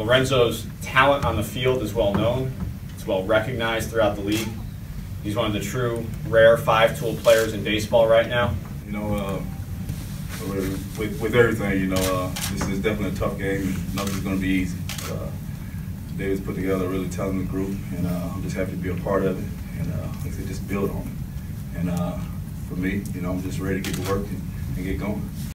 Lorenzo's talent on the field is well known. It's well recognized throughout the league. He's one of the true, rare five-tool players in baseball right now. You know, with everything, you know, this is definitely a tough game, and nothing's going to be easy. David's put together a really talented group, and I'm just happy to be a part of it, and like I said, just build on it. And for me, you know, I'm just ready to get to work and get going.